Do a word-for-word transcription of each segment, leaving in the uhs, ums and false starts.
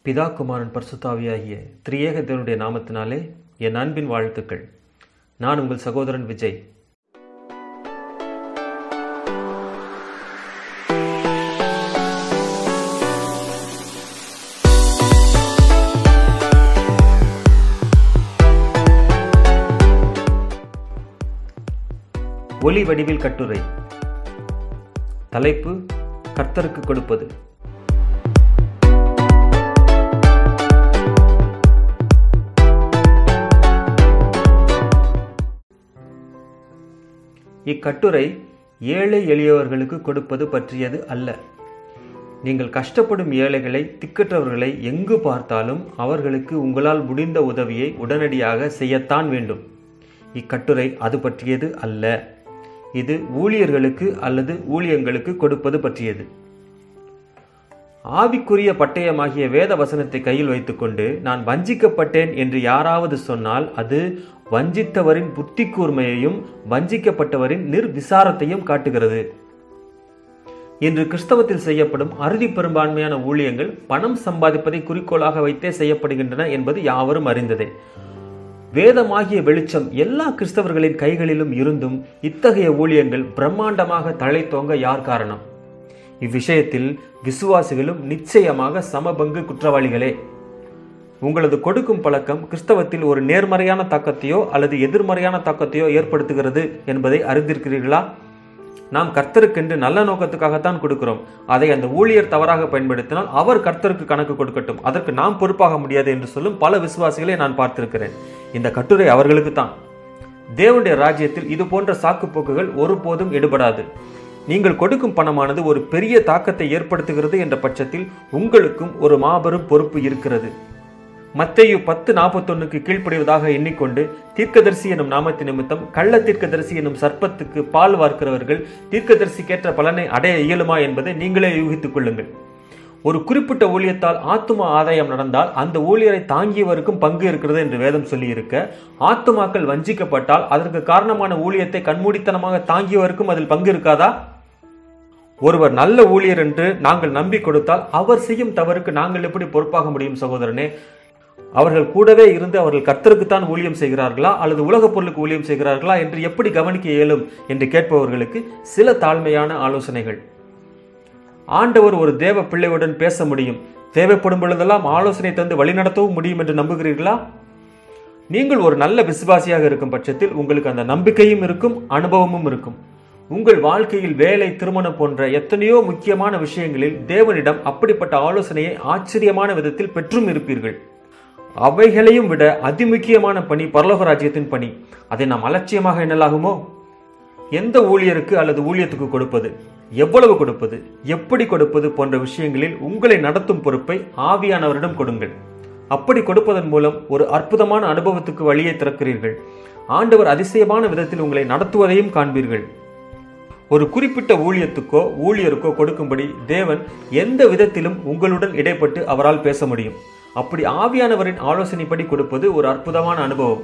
பிதா குமாரன் பரிசுத்தாவியாகிய திரியேக தேவனுடைய நாமத்தினாலே என் அன்பின் வாழ்த்துக்கள். நான் உங்கள் சகோதரன் விஜய். ஒலி வடிவில் கட்டுரை. தலைப்பு: கர்த்தருக்கு கொடுப்பது. இக்கட்டுரை ஏழை எளியவர்களுக்கு கொடுப்பது பற்றியது அல்ல. நீங்கள் கஷ்டப்படும் ஏழைகளை, திக்கற்றவர்களை எங்கு பார்த்தாலும் அவர்களுக்கு உங்களால் முடிந்த உதவியை உடனடியாக செய்யத்தான் வேண்டும். இக்கட்டுரை அது பற்றியது அல்ல. இது ஊழியர்களுக்கு அல்லது ஊழியங்களுக்கு கொடுப்பது பற்றியது. ஆவிக்குரிய பட்டயமாகிய வேத வசனத்தை கையில் வைத்துக்கொண்டு நான் வஞ்சிக்கப்பட்டேன் என்று யாராவது சொன்னால் அது வஞ்சித்தவரின் புத்தி கூர்மையையும் வஞ்சிக்கப்பட்டவரின் நிர்விசாரத்தையும் காட்டுகிறது. இன்று கிறிஸ்தவத்தில் செய்யப்படும் அறுதி பெரும்பான்மையான ஊழியங்கள் பணம் சம்பாதிப்பதை குறிக்கோளாக வைத்தே செய்யப்படுகின்றன என்பது யாவரும் அறிந்ததே. வேதமாகிய வெளிச்சம் எல்லா கிறிஸ்தவர்களின் கைகளிலும் இருந்தும் இத்தகைய ஊழியங்கள் பிரம்மாண்டமாக தழைத்தோங்க யார் காரணம்? இவ்விஷயத்தில் விசுவாசிகளும் நிச்சயமாக சமபங்கு குற்றவாளிகளே. உங்களது கொடுக்கும் பழக்கம் கிறிஸ்தவத்தில் ஒரு நேர்மறையான தாக்கத்தையோ அல்லது எதிர்மறையான தாக்கத்தையோ ஏற்படுத்துகிறது என்பதை அறிந்திருக்கிறீர்களா? நாம் கர்த்தருக்கென்று நல்ல நோக்கத்துக்காகத்தான் கொடுக்கிறோம். அதை அந்த ஊழியர் தவறாக பயன்படுத்தினால் அவர் கர்த்தருக்கு கணக்கு கொடுக்கட்டும், அதற்கு நாம் பொறுப்பாக முடியாது என்று சொல்லும் பல விசுவாசிகளை நான் பார்த்திருக்கிறேன். இந்த கட்டுரை அவர்களுக்கு தான். தேவனுடைய ராஜ்யத்தில் இது போன்ற சாக்கு போக்குகள் ஒருபோதும் எடுபடாது. நீங்கள் கொடுக்கும் பணமானது ஒரு பெரிய தாக்கத்தை ஏற்படுத்துகிறது என்ற பட்சத்தில் உங்களுக்கும் ஒரு மாபெரும் பொறுப்பு இருக்கிறது. மத்தேயு பத்து நாற்பத்தொன்னுக்கு கீழ்ப்படிவதாக எண்ணிக்கொண்டு தீர்க்கதரிசி எனும் நாமத்தின் நிமித்தம் கள்ள தீர்க்கதரிசி எனும் சர்ப்பத்துக்கு பால் வார்க்கிறவர்கள் தீர்க்கதரிசிக்கேற்ற பலனை அடைய இயலுமா என்பதை நீங்களே யூகித்துக் கொள்ளுங்கள். ஒரு குறிப்பிட்ட ஊழியத்தால் ஆத்தும ஆதாயம் நடந்தால் அந்த ஊழியரை தாங்கியவருக்கும் பங்கு இருக்கிறது என்று வேதம் சொல்லி இருக்க, ஆத்துமாக்கள் வஞ்சிக்கப்பட்டால் அதற்கு காரணமான ஊழியத்தை கண்மூடித்தனமாக தாங்கியவருக்கும் அதில் பங்கு இருக்காதா? ஒருவர் நல்ல ஊழியர் என்று நாங்கள் நம்பி கொடுத்தால் அவர் செய்யும் தவறுக்கு நாங்கள் எப்படி பொறுப்பாக முடியும் சகோதரனே? அவர்கள் கூடவே இருந்து அவர்கள் கர்த்தருக்குத்தான் ஊழியம் செய்கிறார்களா அல்லது உலக பொருளுக்கு ஊழியம் செய்கிறார்களா என்று எப்படி கவனிக்க இயலும் என்று கேட்பவர்களுக்கு சில தாழ்மையான ஆலோசனைகள். ஆண்டவர் ஒரு தேவ பிள்ளையுடன் பேச முடியும், தேவைப்படும் பொழுதெல்லாம் ஆலோசனை தந்து வழிநடத்தவும் முடியும் என்று நம்புகிறீர்களா? நீங்கள் ஒரு நல்ல விசுவாசியாக இருக்கும் பட்சத்தில் உங்களுக்கு அந்த நம்பிக்கையும் இருக்கும், அனுபவமும் இருக்கும். உங்கள் வாழ்க்கையில் வேலை, திருமணம் போன்ற எத்தனையோ முக்கியமான விஷயங்களில் தேவனிடம் அப்படிப்பட்ட ஆலோசனையை ஆச்சரியமான விதத்தில் பெற்றும் இருப்பீர்கள். அவைகளையும் விட அதிமுக்கியமான பணி பரலோக ராஜ்யத்தின் பணி. அதை நாம் அலட்சியமாக எண்ணலாகுமோ? எந்த ஊழியருக்கு அல்லது ஊழியத்துக்கு கொடுப்பது, எவ்வளவு கொடுப்பது, எப்படி கொடுப்பது போன்ற விஷயங்களில் உங்களை நடத்தும் பொறுப்பை ஆவியானவரிடம் கொடுங்கள். அப்படி கொடுப்பதன் மூலம் ஒரு அற்புதமான அனுபவத்துக்கு வழியை திறக்கிறீர்கள். ஆண்டவர் அதிசயமான விதத்தில் உங்களை நடத்துவதையும் காண்பீர்கள். ஒரு குறிப்பிட்ட ஊழியத்துக்கோ ஊழியருக்கோ கொடுக்கும்படி தேவன் எந்த விதத்திலும் உங்களுடன் இடைப்பட்டு அவரால் பேச முடியும். அப்படி ஆவியானவரின் ஆலோசனைப்படி கொடுப்பது ஒரு அற்புதமான அனுபவம்.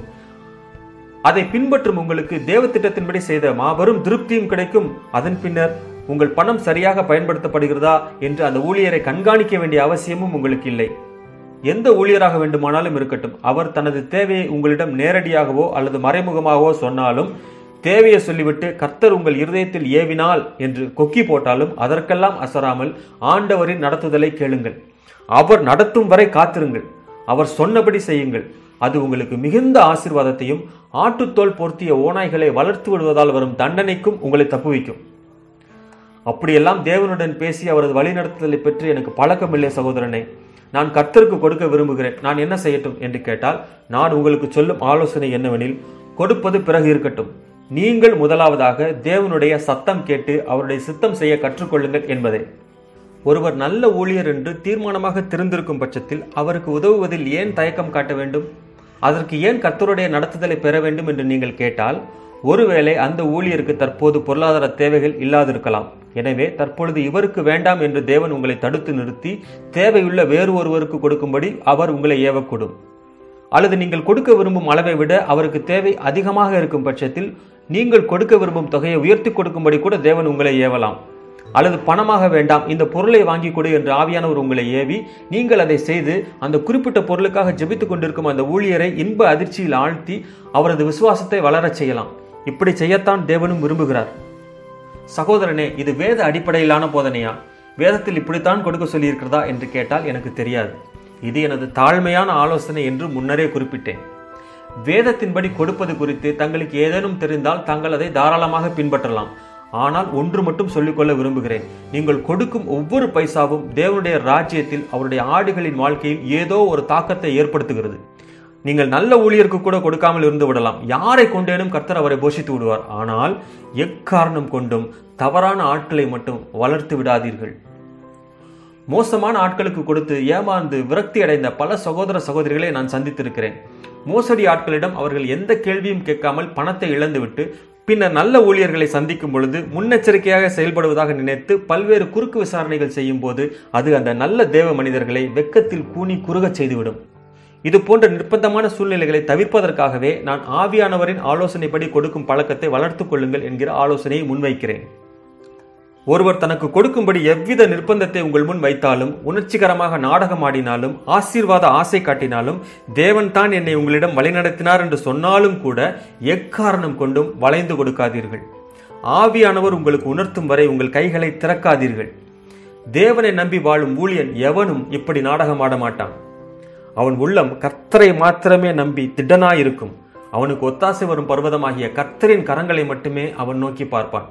அதை பின்பற்றும் உங்களுக்கு தேவ திட்டத்தின்படி செய்த மாபெரும் திருப்தியும் கிடைக்கும். அதன் பின்னர் உங்கள் பணம் சரியாக பயன்படுத்தப்படுகிறதா என்று அந்த ஊழியரை கண்காணிக்க வேண்டிய அவசியமும் உங்களுக்கு இல்லை. எந்த ஊழியராக வேண்டுமானாலும் இருக்கட்டும், அவர் தனது தேவையை உங்களிடம் நேரடியாகவோ அல்லது மறைமுகமாகவோ சொன்னாலும், தேவையை சொல்லிவிட்டு கர்த்தர் உங்கள் இருதயத்தில் ஏவினால் என்று கொக்கி போட்டாலும் அதற்கெல்லாம் அசராமல் ஆண்டவரின் நடத்துதலை கேளுங்கள். அவர் நடத்தும் வரை காத்திருங்கள். அவர் சொன்னபடி செய்யுங்கள். அது உங்களுக்கு மிகுந்த ஆசீர்வாதத்தையும் ஆட்டுத்தோல் போர்த்திய ஓநாய்களை வளர்த்து விடுவதால் வரும் தண்டனைக்கும் உங்களை தப்புவிக்கும். அப்படியெல்லாம் தேவனுடன் பேசி அவரது வழிநடத்துதலை பற்றி எனக்கு பழக்கமில்லை சகோதரனே, நான் கர்த்தருக்கு கொடுக்க விரும்புகிறேன், நான் என்ன செய்யட்டும் என்று கேட்டால், நான் உங்களுக்கு சொல்லும் ஆலோசனை என்னவெனில், கொடுப்பது பிறகு இருக்கட்டும். நீங்கள் முதலாவதாக தேவனுடைய சத்தம் கேட்டு அவருடைய சித்தம் செய்ய கற்றுக்கொள்ளுங்கள் என்பதே. ஒருவர் நல்ல ஊழியர் என்று தீர்மானமாக தெரிந்திருக்கும் பட்சத்தில் அவருக்கு உதவுவதில் ஏன் தயக்கம் காட்ட வேண்டும்? அதற்கு ஏன் கர்த்தருடைய நடத்துதலை பெற வேண்டும் என்று நீங்கள் கேட்டால், ஒருவேளை அந்த ஊழியருக்கு தற்போது பொருளாதார தேவைகள் இல்லாதிருக்கலாம். எனவே தற்பொழுது இவருக்கு வேண்டாம் என்று தேவன் உங்களை தடுத்து நிறுத்தி தேவையுள்ள வேறு ஒருவருக்கு கொடுக்கும்படி அவர் உங்களை ஏவக்கூடும். அல்லது நீங்கள் கொடுக்க விரும்பும் அளவை விட அவருக்கு தேவை அதிகமாக இருக்கும் பட்சத்தில் நீங்கள் கொடுக்க விரும்பும் தொகையை உயர்த்தி கொடுக்கும்படி கூட தேவன் உங்களை ஏவலாம். அல்லது பணமாக வேண்டாம், இந்த பொருளை வாங்கி கொடு என்று ஆவியானவர் உங்களை ஏவி நீங்கள் அதை செய்து அந்த குறிப்பிட்ட பொருளுக்காக ஜெபித்துக் கொண்டிருக்கும் அந்த ஊழியரை இன்ப அதிர்ச்சியில் ஆழ்த்தி அவரது விசுவாசத்தை வளரச் செய்யலாம். இப்படி செய்யத்தான் தேவனும் விரும்புகிறார். சகோதரனே, இது வேத அடிப்படையிலான போதனையா? வேதத்தில் இப்படித்தான் கொடுக்க சொல்லியிருக்கிறதா என்று கேட்டால் எனக்கு தெரியாது. இது எனது தாழ்மையான ஆலோசனை என்று முன்னரே குறிப்பிட்டேன். வேதத்தின்படி கொடுப்பது குறித்து தங்களுக்கு ஏதேனும் தெரிந்தால் தாங்கள் அதை தாராளமாக பின்பற்றலாம். ஆனால் ஒன்று மட்டும் சொல்லிக்கொள்ள விரும்புகிறேன். நீங்கள் கொடுக்கும் ஒவ்வொரு பைசாவும் தேவனுடைய ராஜ்யத்தில் அவருடைய ஆடுகளின் வாழ்க்கையில் ஏதோ ஒரு தாக்கத்தை ஏற்படுத்துகிறது. நீங்கள் நல்ல ஊழியருக்கு கூட கொடுக்காமல் இருந்து விடலாம். யாரை கொண்டேனும் கர்த்தர் அவரை போஷித்து விடுவார். ஆனால் எக்காரணம் கொண்டும் தவறான ஆட்களை மட்டும் வளர்த்து விடாதீர்கள். மோசமான ஆட்களுக்கு கொடுத்து ஏமாந்து விரக்தி அடைந்த பல சகோதர சகோதரிகளை நான் சந்தித்திருக்கிறேன். மோசடி ஆட்களிடம் அவர்கள் எந்த கேள்வியும் கேட்காமல் பணத்தை இழந்துவிட்டு பின்னர் நல்ல ஊழியர்களை சந்திக்கும் பொழுது முன்னெச்சரிக்கையாக செயல்படுவதாக நினைத்து பல்வேறு குறுக்கு விசாரணைகள் செய்யும் போது அது அந்த நல்ல தேவ மனிதர்களை வெக்கத்தில் கூனி குறுகச் செய்துவிடும். இது போன்ற நிர்பந்தமான சூழ்நிலைகளை தவிர்ப்பதற்காகவே நான் ஆவியானவரின் ஆலோசனைப்படி கொடுக்கும் பழக்கத்தை வளர்த்துக் கொள்ளுங்கள் என்கிற ஆலோசனையை முன்வைக்கிறேன். ஒருவர் தனக்கு கொடுக்கும்படி எவ்வித நிர்பந்தத்தை உங்கள் முன் வைத்தாலும், உணர்ச்சிகரமாக நாடகம் ஆடினாலும், ஆசீர்வாத ஆசை காட்டினாலும், தேவன் தான் என்னை உங்களிடம் வழிநடத்தினார் என்று சொன்னாலும் கூட எக்காரணம் கொண்டும் வளைந்து கொடுக்காதீர்கள். ஆவியானவர் உங்களுக்கு உணர்த்தும் வரை உங்கள் கைகளை திறக்காதீர்கள். தேவனை நம்பி வாழும் ஊழியன் எவனும் இப்படி நாடகம் ஆட மாட்டான். அவன் உள்ளம் கர்த்தரை மாத்திரமே நம்பி திடனாயிருக்கும். அவனுக்கு ஒத்தாசை வரும் பர்வதமாகிய கர்த்தரின் கரங்களை மட்டுமே அவன் நோக்கி பார்ப்பான்.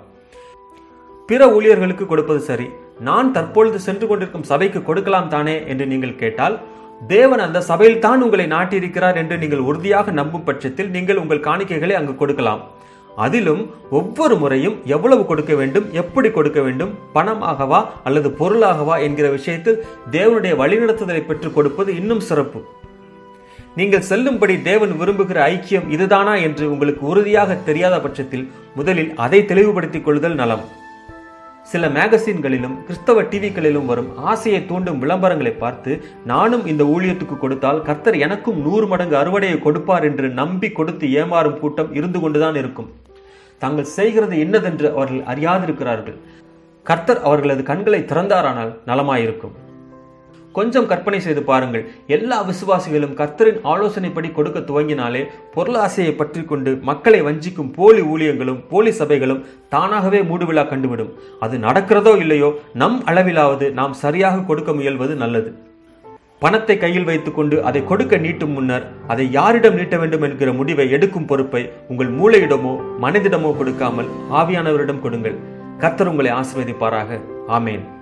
பிற ஊழியர்களுக்கு கொடுப்பது சரி, நான் தற்பொழுது சென்று கொண்டிருக்கும் சபைக்கு கொடுக்கலாம் தானே என்று நீங்கள் கேட்டால், தேவன் அந்த சபையில் தான் உங்களை நாட்டியிருக்கிறார் என்று நீங்கள் உறுதியாக நம்பும் பட்சத்தில் நீங்கள் உங்கள் காணிக்கைகளை அங்கு கொடுக்கலாம். அதிலும் ஒவ்வொரு முறையும் எவ்வளவு கொடுக்க வேண்டும், எப்படி கொடுக்க வேண்டும், பணமாகவா அல்லது பொருளாகவா என்கிற விஷயத்தில் தேவனுடைய வழிநடத்துதலை பெற்றுக் கொடுப்பது இன்னும் சிறப்பு. நீங்கள் செல்லும்படி தேவன் விரும்புகிற ஐக்கியம் இதுதானா என்று உங்களுக்கு உறுதியாக தெரியாத பட்சத்தில் முதலில் அதை தெளிவுபடுத்திக் கொள்ளுதல் நலம். சில மேகசின்களிலும் கிறிஸ்தவ டிவிகளிலும் வரும் ஆசையை தூண்டும் விளம்பரங்களை பார்த்து நானும் இந்த ஊழியத்துக்கு கொடுத்தால் கர்த்தர் எனக்கும் நூறு மடங்கு அறுவடையை கொடுப்பார் என்று நம்பி கொடுத்து ஏமாறும் கூட்டம் இருந்து கொண்டுதான் இருக்கும். தாங்கள் செய்கிறது என்னதென்று அவர்கள் அறியாதிருக்கிறார்கள். கர்த்தர் அவர்களது கண்களை திறந்தாரானால் நலமாயிருக்கும். கொஞ்சம் கற்பனை செய்து பாருங்கள். எல்லா விசுவாசிகளும் கர்த்தரின் ஆலோசனைப்படி கொடுக்க துவங்கினாலே பொருளாசையை பற்றி கொண்டு மக்களை வஞ்சிக்கும் போலி ஊழியங்களும் போலி சபைகளும் தானாகவே மூடுவிழா கண்டுவிடும். அது நடக்கிறதோ இல்லையோ, நம் அளவிலாவது நாம் சரியாக கொடுக்க முயல்வது நல்லது. பணத்தை கையில் வைத்துக் கொண்டு அதை கொடுக்க நீட்டும் முன்னர் அதை யாரிடம் நீட்ட வேண்டும் என்கிற முடிவை எடுக்கும் பொறுப்பை உங்கள் மூளையிடமோ மனதிடமோ கொடுக்காமல் ஆவியானவரிடம் கொடுங்கள். கர்த்தர் உங்களை ஆசீர்வதிப்பாராக. ஆமேன்.